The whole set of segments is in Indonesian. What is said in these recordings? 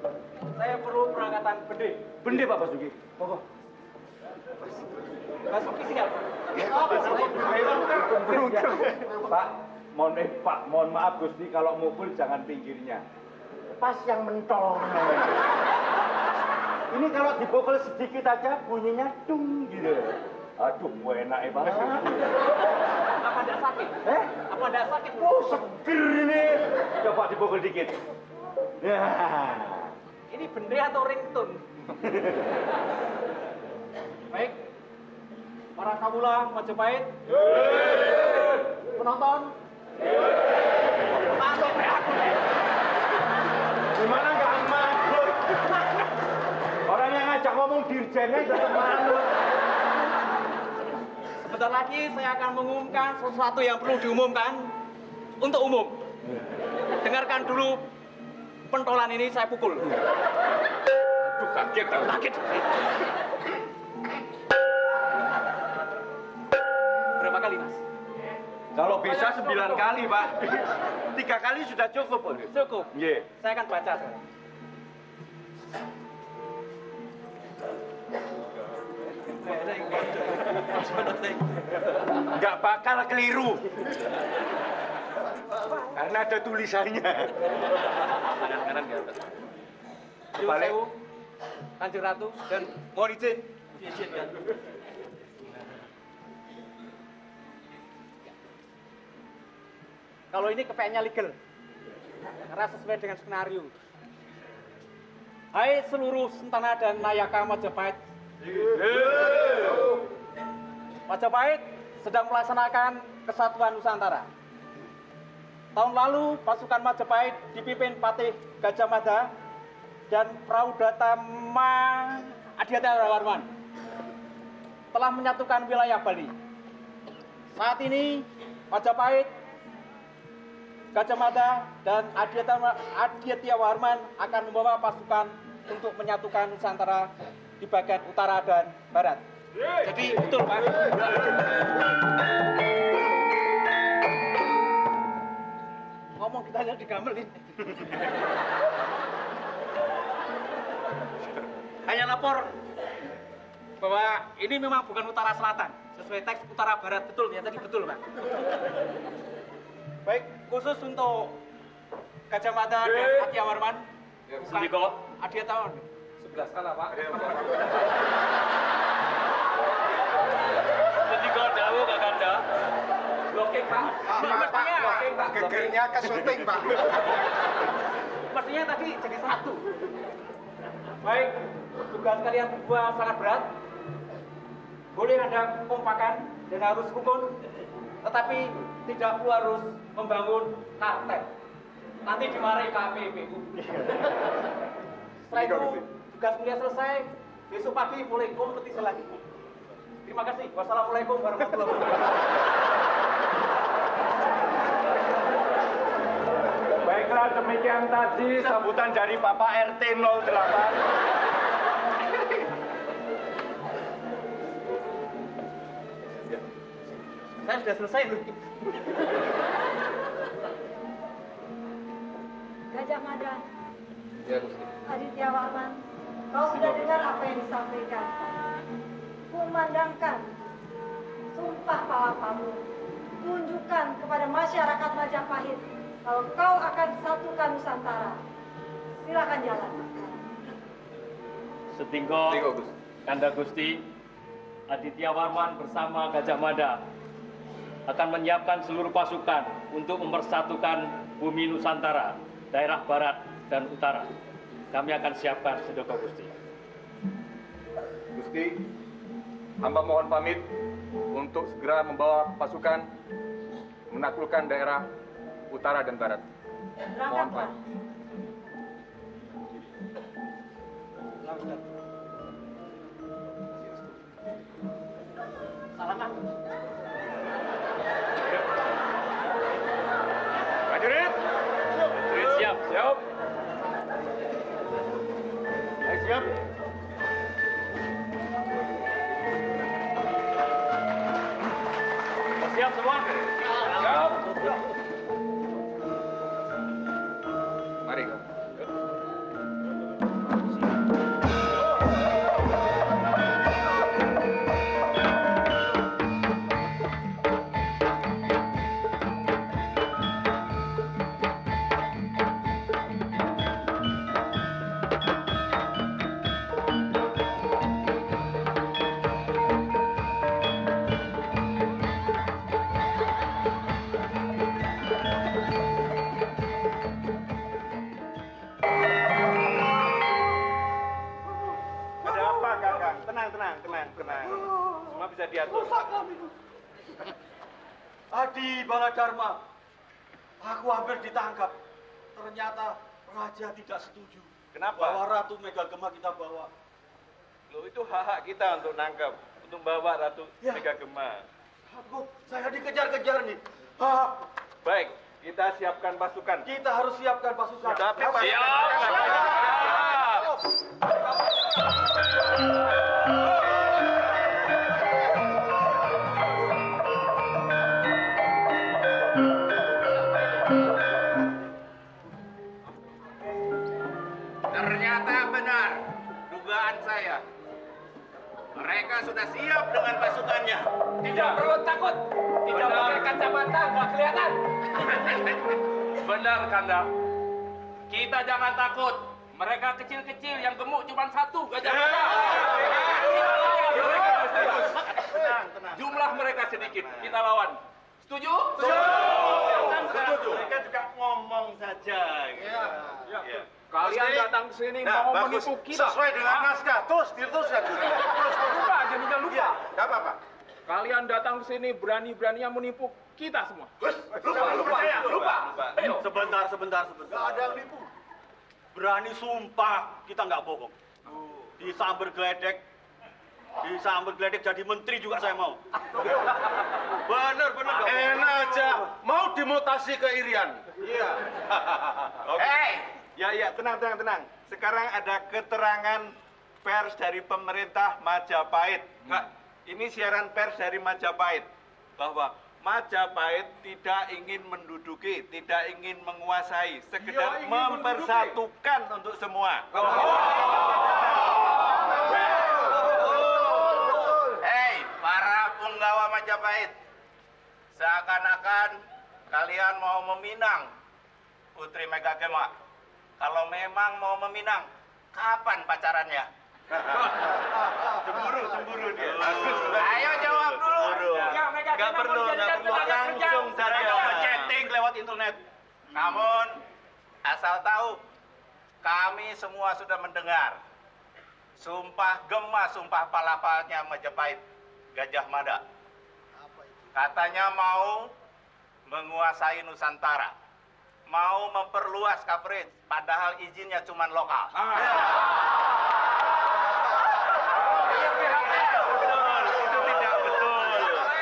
Saya perlu perangkatan bende. Bende Pak Basuki. Monggo. Basuki siap. Pak, mohon maaf Gusti kalau mukul jangan pinggirnya. Pas yang mentol. Ini kalau dipukul sedikit aja bunyinya dung gitu. Aduh, enak banget. Apa tidak sakit? Apa tidak sakit? Oh, seger ini. Coba dipukul dikit. Ya. Ini bende atau ringtone? Baik. Para kawula Majapahit. Penonton. Masuk aku. Gimana nggak makhluk? Orang yang ngajak ngomong dirjennya tetap makhluk. Sebentar lagi saya akan mengumumkan sesuatu yang perlu diumumkan untuk umum. Dengarkan dulu pentolan ini saya pukul. Aduh, kaget. Berapa kali, Mas? Kalau bisa 9 kali, Pak. 3 kali sudah cukup. Cukup. Iya. Saya akan baca sekarang. Nggak bakal keliru. Karena ada tulisannya. Kanan ke atas. Balik. Kanjeng Ratu dan mohon izin. Diizinkan. Kalau ini kepeknya legal. Karena sesuai dengan skenario. Hai seluruh Sentana dan Nayaka Majapahit. Majapahit sedang melaksanakan kesatuan Nusantara. Tahun lalu pasukan Majapahit dipimpin Patih Gajah Mada dan Praudhatama Adiatyawarman telah menyatukan wilayah Bali. Saat ini Majapahit, Gajah Mada dan Adiatyawarman akan membawa pasukan untuk menyatukan Nusantara di bagian utara dan barat. Jadi betul Pak. Ngomong kita aja digamelin. Hanya lapor bahwa ini memang bukan utara selatan, sesuai teks utara barat betul ya tadi betul Pak. Baik, khusus untuk Gajah Mada dan Adiatyawarman. Sendiko. Adiatyawarman. Sebelah sana, Pak. Sendiko jauh Kak Kanda. Blocking, Pak. Blocking, Pak. Gegernya ke syuting, Pak. Sepertinya tadi jadi satu. Baik, tugas kalian berdua sangat berat. Boleh ada kekompakan dan harus rukun, tetapi tidak perlu harus membangun kartel. Nanti dimarahi KPPU. Setelah itu, tugas mulia selesai. Besok pagi mulai kompetisi lagi. Terima kasih. Wassalamualaikum warahmatullahi wabarakatuh. Baiklah, demikian tadi sambutan dari Bapak RT 08. Saya sudah selesai loh. Gajah Mada, Ya, Gusti. Adiatyawarman, kau sudah dengar apa yang disampaikan. Kumandangkan sumpah palapamu. Tunjukkan kepada masyarakat Majapahit kalau kau akan satukan Nusantara. Silakan jalan. Setinggo, Gusti. Kanda Gusti, Adiatyawarman bersama Gajah Mada akan menyiapkan seluruh pasukan untuk mempersatukan bumi Nusantara, daerah barat dan utara. Kami akan siapkan Sedoko Gusti. Gusti, hamba mohon pamit untuk segera membawa pasukan menaklukkan daerah utara dan barat. Mohon Berangkatlah. pamit. Salaman. Prajurit. Prajurit siap. Siap. Baik, siap. Siap semua? Siap. Mari, Kak. bisa diatur. Rusak kami. Adi Baladharma, aku hampir ditangkap. Ternyata Raja tidak setuju. Kenapa? Bahwa Ratu Megagema kita bawa. Loh, itu hak kita untuk nangkep, untuk bawa Ratu Ya. Megagema. Aku, saya dikejar-kejar nih. Ah, Baik, kita siapkan pasukan. kita harus siapkan pasukan. Tapi pasukan. Ternyata benar dugaan saya. Mereka sudah siap dengan pasukannya. Tidak perlu takut. Tidak pakai kacamata, nggak kelihatan. Benar, Kanda. Kita jangan takut. Mereka kecil-kecil, yang gemuk cuma satu, Gajah Mada. Jumlah mereka sedikit, kita lawan. Setuju? Setuju. Mereka juga ngomong saja. Kalian datang ke sini mau menipu kita. Sesuai dengan naskah. Terus diteruskan. Lupa, jadinya lupa. Enggak apa-apa. Kalian datang ke sini berani-beraninya menipu kita semua. Lupa. Sebentar. Enggak ada yang nipu. Berani sumpah kita nggak bohong. Disamber geledek jadi menteri juga saya mau. Bener. Enak aja, mau dimutasi ke Irian. Iya. Hei, Ya, tenang. Sekarang ada keterangan pers dari pemerintah Majapahit. Ini siaran pers dari Majapahit bahwa Majapahit tidak ingin menduduki, tidak ingin menguasai, sekedar mempersatukan untuk semua. hei, para punggawa Majapahit. Seakan-akan kalian mau meminang Putri Megagema. Kalau memang mau meminang, kapan pacarannya? Cemburu dia. Ayo jawab dulu. Nggak perlu, langsung saja. Chatting lewat internet. Namun, asal tahu, kami semua sudah mendengar sumpah gema, sumpah palapanya Majapahit, Gajah Mada. Katanya mau menguasai Nusantara, mau memperluas coverage, padahal izinnya cuma lokal. Itu tidak betul.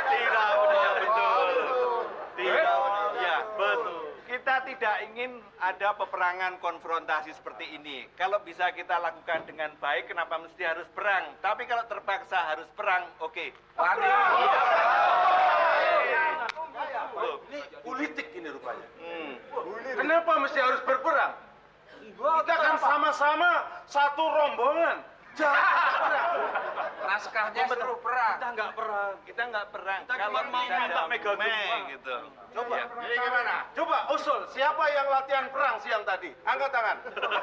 Ya, betul. Kita tidak ingin ada peperangan konfrontasi seperti ini. Kalau bisa kita lakukan dengan baik, kenapa mesti harus perang? Tapi kalau terpaksa harus perang, oke. Ini politik ini rupanya. Kenapa mesti harus berperang? Kita kan sama-sama satu rombongan. Naskahnya seru perang. Kita nggak perang. Kita Kalau cuma mau minta Megagema gitu. Coba. Jadi gimana? Coba usul, siapa yang latihan perang siang tadi? Angkat tangan.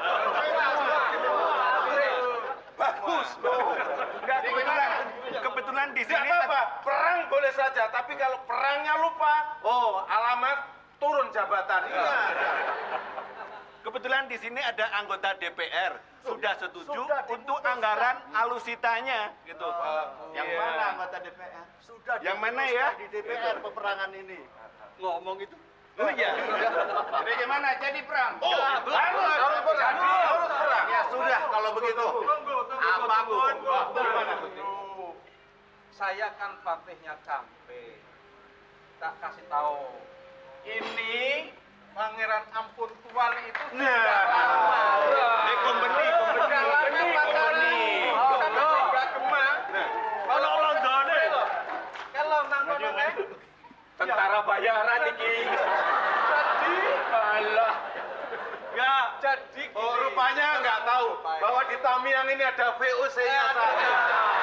Bagus. Nggak, kebetulan di Tidak sini apa-apa, perang boleh saja, tapi kalau perangnya lupa, alamat turun jabatan. Kebetulan di sini ada anggota DPR sudah setuju untuk anggaran alusitanya gitu. Yang Iya. mana anggota DPR? Sudah Yang mana ya? di DPR peperangan ini. Ngomong itu. Oh iya. Jadi gimana? Jadi perang? Harus perang. Ya sudah, kalau begitu. Apapun. Saya kan patihnya Campe. Tak kasih tahu. Ini Pangeran Ampun Tuan itu Kompeni. Kalau Londone, kalau nangkone tentara bayaran iki. Jadi, alah. Enggak. Jadi Oh, rupanya nggak tahu bahwa di Tamiang ini ada VOC-nya saja.